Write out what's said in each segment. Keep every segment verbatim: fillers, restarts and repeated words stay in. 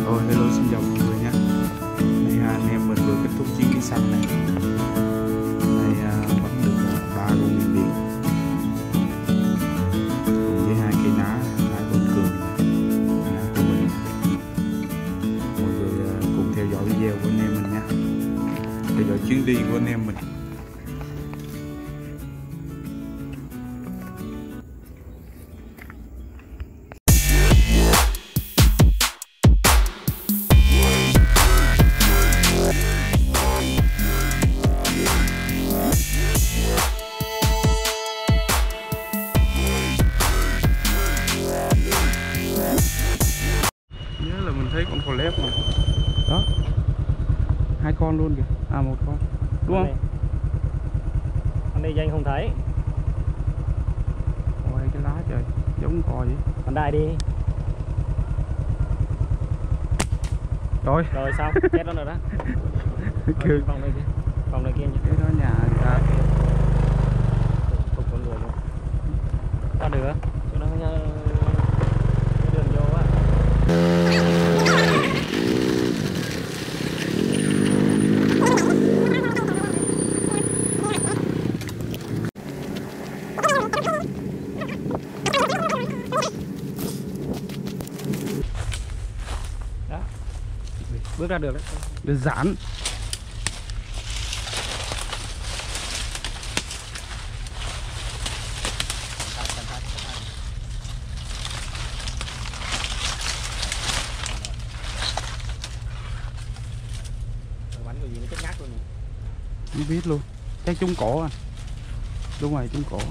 Rồi hello, xin chào mọi người nhé. Nay anh em mình vừa kết thúc chuyến đi săn này. Nay à, bắn được ba con miền biển cùng với hai cây ná hai con cường à, của mình. Mọi người à, cùng theo dõi video của anh em mình nha, theo dõi chuyến đi của anh em mình. Thấy con phò lép này đó, hai con luôn kìa, à một con đúng không? Con đây danh không thấy. Ôi cái lá trời giống cò vậy. Con đại đi. Rồi rồi sao chết nó rồi đó. Kêu vòng đây kia, vòng đây kia nhỉ. Cái đó nhà người ta tục con lùa luôn ta được cho nó cái đường vô á. Bước ra được đấy. Đơn giản. Bắn cái gì nó chết ngắt luôn. Không biết luôn. Chắc trúng cổ à. Đúng rồi, trúng cổ.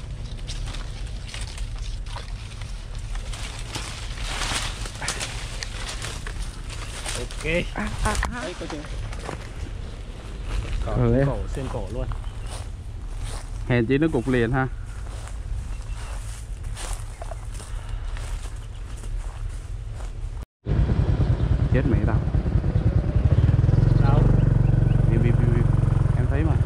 Ok. À, à, à. Đấy, có chưa? Có ừ, cổ, xuyên cổ luôn. Hèn chỉ nó cục liền ha. Chết mẹ tao. Sao? Bim bim bim bim. Em thấy mà.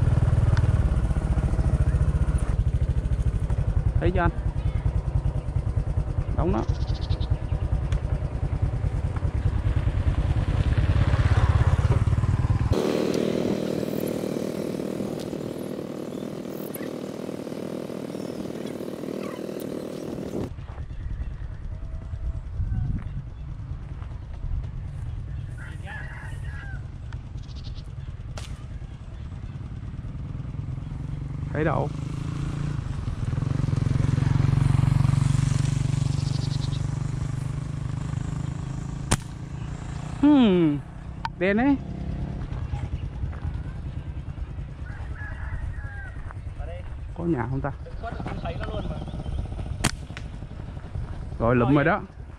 Thấy chưa anh? Đóng nó. Thấy đâu? Hmm, đen đấy. Có nhà không ta? Rồi lụm rồi đó.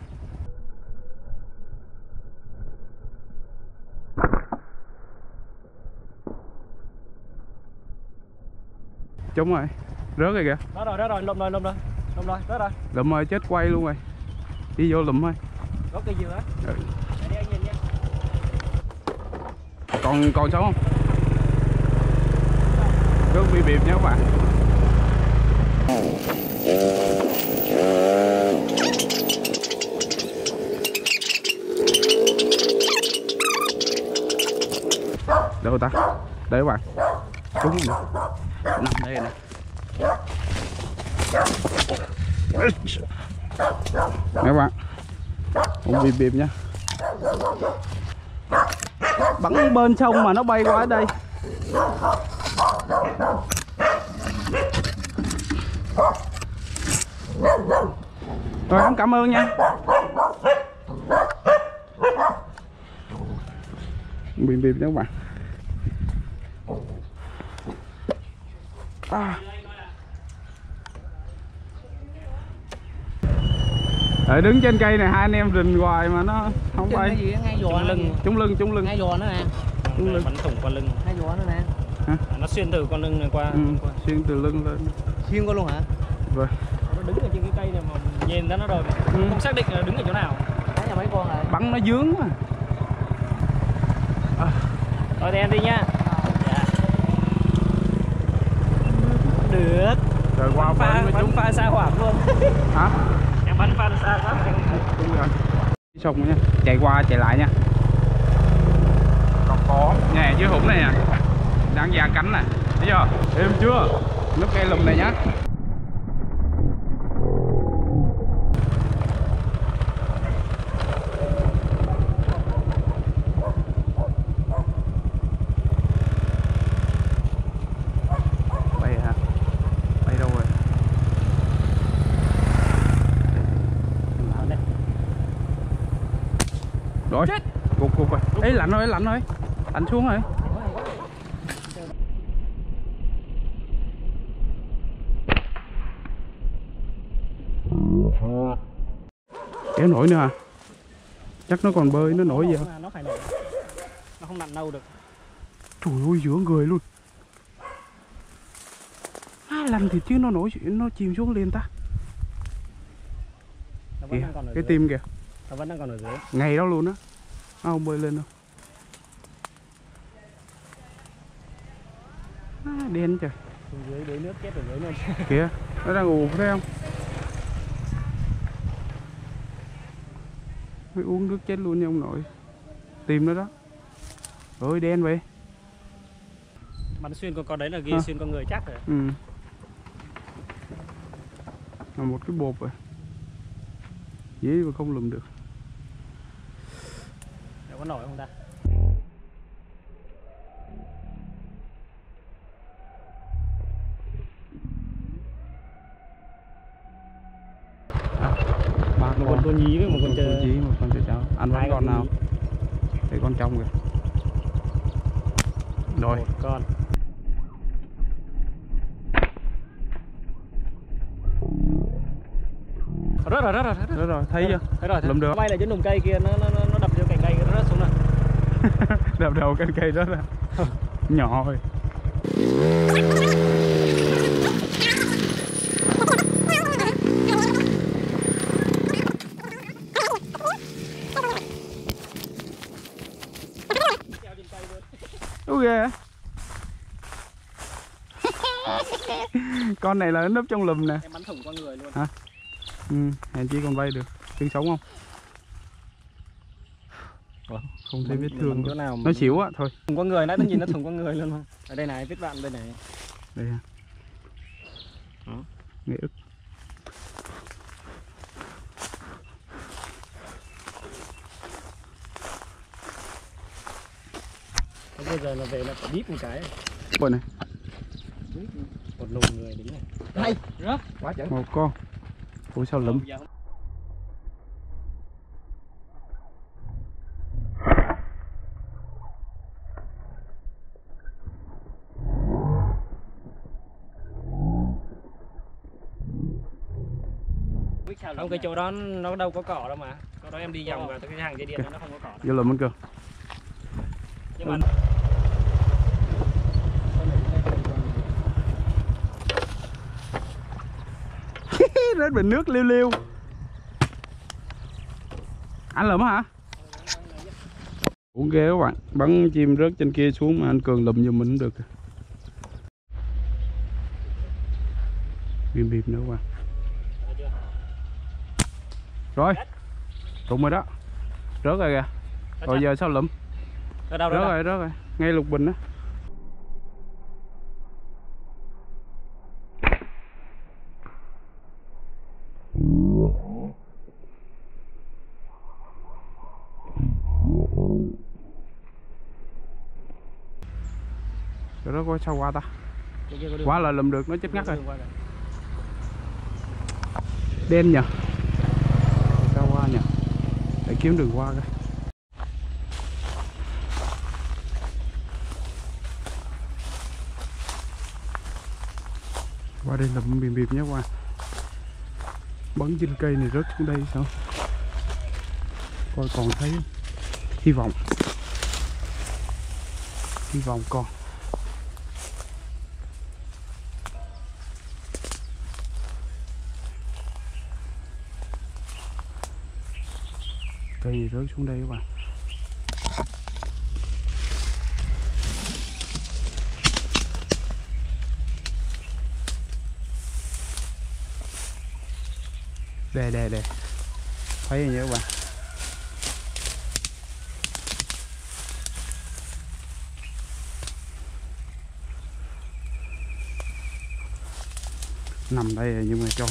Trúng rồi, rớt rồi kìa. Đó rồi, đó rồi, lùm rồi, lùm rồi, lùm rồi, đó rồi. Lụm rồi, chết quay luôn rồi. Đi vô lụm thôi. Có cây dừa á. Ừ. Để đi anh nhìn nha. Còn còn sống không? Rớt bị bịp nha các bạn. Đâu ta? Đây các bạn. Trúng rồi. Nằm đây nè. Các bạn, cũng bịp bịp nha. Bắn bên sông mà nó bay qua ở đây. Rồi em cảm ơn nha. Bịp bịp nha các bạn. À. Ở đứng trên cây này hai anh em rình hoài mà nó không bay. Cái gì ngay giò lưng, trúng lưng, trúng lưng. ngay giò nữa nè. Trúng lưng. Bắn thủng con lưng. Ngay giò nữa nè. Hả? Nó xuyên từ con lưng này qua. Ừ, qua. Xuyên từ lưng lên. Xuyên qua luôn hả? Vâng. Nó đứng ở trên cái cây này mà nhìn ra nó rồi. Ừ. Không xác định là đứng ở chỗ nào. Đấy là mấy con rồi. Bắn nó dướng mà. À. Rồi thì em đi nha. Dạ. Được. Rồi qua pha bắn pha xa hoảng luôn. Hả? Em bắn pha xa quá. Đúng rồi. sông nha, chạy qua chạy lại nha. Còn có nè chứ hủng này nè, đang già cánh nè, thấy chưa? Êm chưa? Núp cây lùm này nhá. Bay hả? Bay đâu rồi? Rồi, cục cục rồi. Ê lạnh rồi, lạnh rồi. Lạnh xuống rồi. Kéo nổi nữa hả? Chắc nó còn bơi, nó nổi gì không? Nó phải nổi. Nó không nằm đâu được. Trời ơi, giữa người luôn. À, lạnh thì chứ nó nổi, nó chìm xuống liền ta. Kìa, cái dưới. tim kìa. Nó vẫn đang còn ở dưới. Ngay đó luôn á. Nó không bơi lên đâu. À, đen trời. Xuống dưới đuối nước chết ở dưới luôn. Kìa, nó đang ù thấy không? Mới uống nước chết luôn nha ông nội. Tìm nó đó. Ôi đen vậy. Bắn xuyên con con đấy là ghi à. Xuyên con người chắc rồi. Ừ. Là một cái bột rồi. Dễ mà không lùm được. Để có nổi không ta? Ba một con cô nhí với một con chờ nhí, một con chờ cháu. Ăn vẫn con nào? Để con trong kìa. Rồi. Một con. Rớt rồi, rớt rồi, rớt rồi. Rớt rồi, thấy chưa? Thấy rồi, lùm được. Bay lại trên đùm cây kia, nó nó nó đập vô cành cây nó rớt xuống rồi. Đập đầu cành cây rớt ra. Nhỏ thôi. Ủa ghê. Con này là nó núp trong lùm nè. Em bắn thủng con người luôn. Hả? Ừ, hèn chi còn bay được. Tiếng sống không? Ủa? Không thấy vết thương. Chỗ nào nó xỉu á, thôi. Thủng con người, nãy nó nhìn nó thủng con người luôn mà. Ở đây này, vết vạn đây này. Đây ha. Đó. Nghệ ức. Bây giờ là về là phải bíp một cái. Con này. Một lùm người đứng này. Hay. Rớt. Quá chuẩn. Một con. Ủa sao lụm? Không, cái chỗ đó nó đâu có cỏ đâu mà. Chỗ đó em đi vòng vào cái hàng dây điện nó không có cỏ đâu. Vô lụm anh cơ. Nhưng mà rớt bình nước liêu liêu. Anh lụm hả? Cũng ghê các bạn, bắn chim rớt trên kia xuống mà anh Cường lụm giùm mình cũng được. Bìm bìm nữa các bạn. Rồi, trụng rồi đó. Rớt rồi kìa. Rồi giờ sao lụm? Rớt đâu, rớt rồi, rớt rồi, ngay lục bình đó. Rồi đó coi sao qua ta. Qua là lùm được, nó chết ngắt rồi. Đen nhờ. Sao qua nhờ. Để kiếm đường qua coi. Qua đây lùm bìm bìm nhé qua. Bắn trên cây này rớt xuống đây sao? Coi còn thấy. Hy vọng. Hy vọng còn. Cây rớt xuống đây các bạn. Đây đây đây. Thấy rồi nha các bạn. nằm đây nhưng mà cho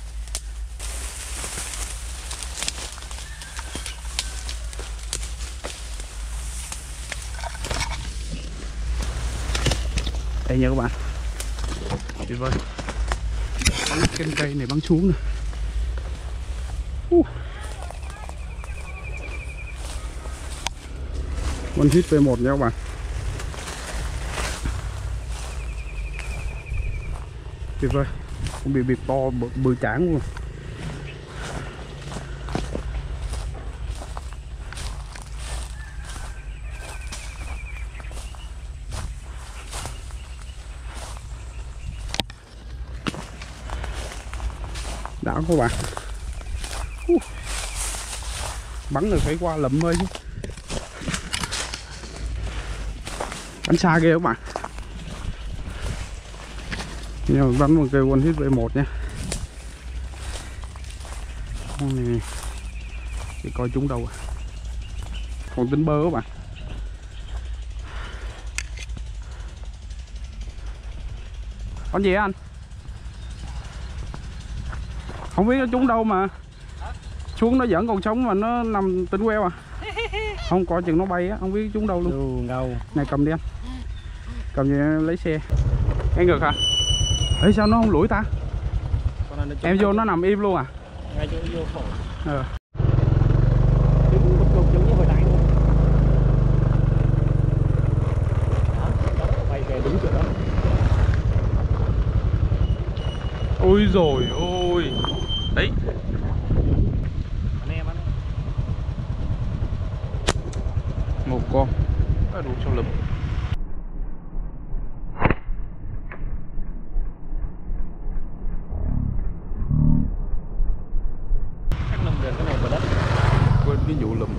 đây nha các bạn, tuyệt vời. Bắn trên cây này bắn xuống nè. Uh. One hit V một nha các bạn. Tuyệt vời. Con bị bịp to bự, bự tráng luôn. Đã các bạn. Uh. Bắn rồi phải qua lậm ơi chứ. Bắn xa ghê các bạn. Nhưng mà bắn một cây one hit V một nha. Con này thì coi chúng đâu à. Còn tính bơ các bạn. Con gì anh? Không biết nó trúng đâu mà. Xuống nó vẫn còn sống mà nó nằm tính queo à. Không coi chừng nó bay á, không biết trúng đâu luôn. Ngầu. Này cầm đi anh. Cầm gì lấy xe. Cái ngược hả? Ê sao nó không lủi ta? Em vô nó nằm im luôn à? Ngay chỗ vô khổ. Ờ. Đứng lục lục giống như hồi nãy luôn. Đó, bay về đúng chỗ đó. Ôi rồi ôi. Đấy. Anh em anh. Một con. Đã đủ cho lùm. Chắc nằm gần cái này vào đất. Quên cái vụ lùm.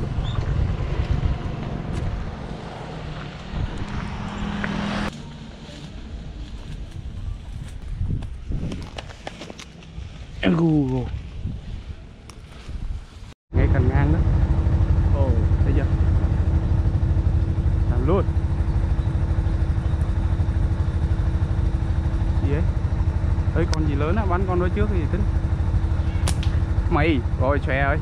Google. Ngay cành ngang đó. Ồ, thấy chưa? Làm luôn. Gì ấy? Ơi con gì lớn á, bắn con đó trước thì tính. Mày, rồi xòe ơi.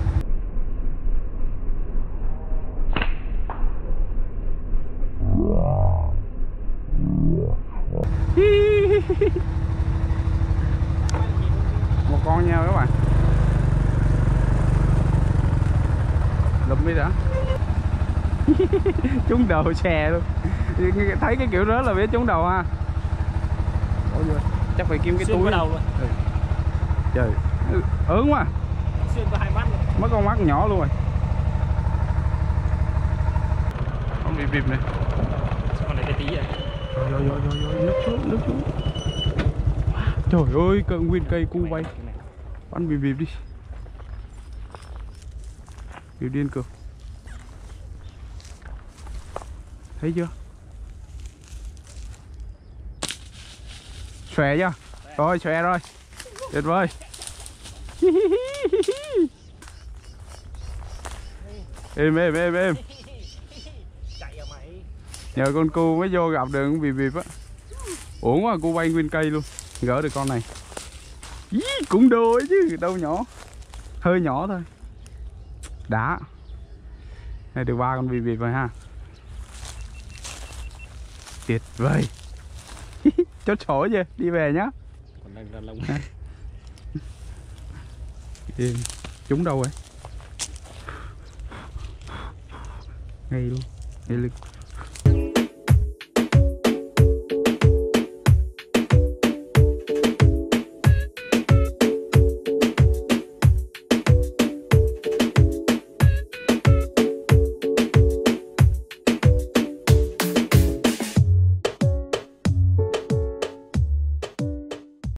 Một con nha các bạn. Lụm đi đã. Trúng đầu xè luôn. Thấy cái kiểu rớt là biết trúng đầu ha. Ôi giời, chắc phải kiếm cái xuyên túi đầu luôn. Ừ. Trời, ớn quá. Xuyên qua hai mắt luôn. Mấy con mắt nhỏ luôn rồi. Không bị bịp này. Con này cái tí vậy. Rồi rồi rồi rồi, rồi. Nước xuống, nước xuống. Trời ơi, cận nguyên cây cu bay. Bắn bị bịp đi. Bịp điên cực. Thấy chưa? Xòe chưa? Rồi, xòe rồi. Tuyệt vời. Êm êm êm êm. Chạy à mày. Nhờ con cu mới vô gặp được bị bịp á. Uổng quá, cu bay nguyên cây luôn. Gỡ được con này. Ý, cũng đùa chứ, đâu nhỏ. Hơi nhỏ thôi. Đã. Này được ba con bị bịp rồi ha. Tuyệt vời. Chốt sổ chưa? Đi về nhá. Còn đang ra lông. Chúng đâu rồi? Ngay luôn. Ngay lưng.